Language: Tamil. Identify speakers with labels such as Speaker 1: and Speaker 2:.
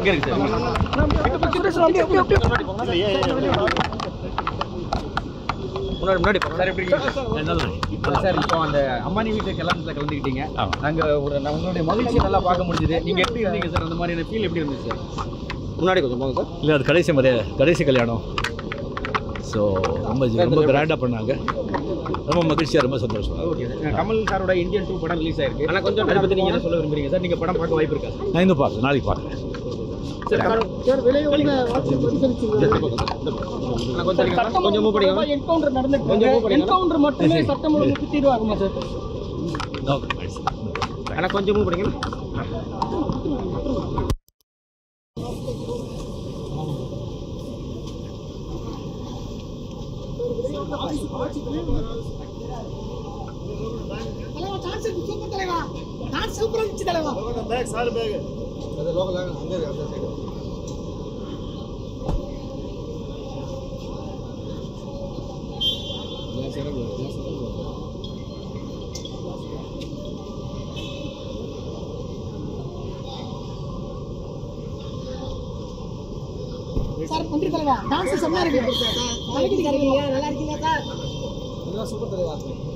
Speaker 1: இங்கே இருக்கு சார் முன்னாடி சார் எப்படி சார் இப்போ அந்த அம்பானி வீட்டு கல்யாணத்தில் கலந்துக்கிட்டீங்க நாங்கள் உங்களுடைய மகிழ்ச்சியை நல்லா பார்க்க முடிஞ்சுது நீங்கள் எப்படி இருந்தீங்க சார் அந்த மாதிரியான ஃபீல் எப்படி இருந்துச்சு சார் முன்னாடி கொஞ்சம் போங்க சார்
Speaker 2: இல்லை அது கடைசி கல்யாணம் ஸோ ரொம்ப கிராண்டாக பண்ணாங்க ரொம்ப மகிழ்ச்சியாக ரொம்ப சந்தோஷம்
Speaker 1: ஓகே சார் கமல் சாரோட இந்தியன் 2 படம் ரிலீஸ் ஆயிருக்கு ஆனால் கொஞ்சம் அதை பற்றி நீங்கள் என்ன சொல்ல விரும்புறீங்க சார் நீங்கள் படம் பார்க்க வாய்ப்பு இருக்கா சார்
Speaker 2: நான் இன்னும் பார்க்குறேன் நாளைக்கு பார்க்குறேன்
Speaker 1: கொஞ்சம் மூவ் பண்ணிக்கலாம் என்கவுண்டர் நடந்துட்டு என்கவுண்டர் மட்டுமே சட்டம் ஒழுங்கு தீர்வாகுமா சார் ஆனால் கொஞ்சம் மூவ் பண்ணிக்கலாம்
Speaker 3: சார் நன்றி தலைவா டான்ஸ் செம்மையா இருக்கு நல்லா இருக்கீங்களா சார் நல்லா இருக்கீங்களா சார் நல்லா சூப்பர் தலைவா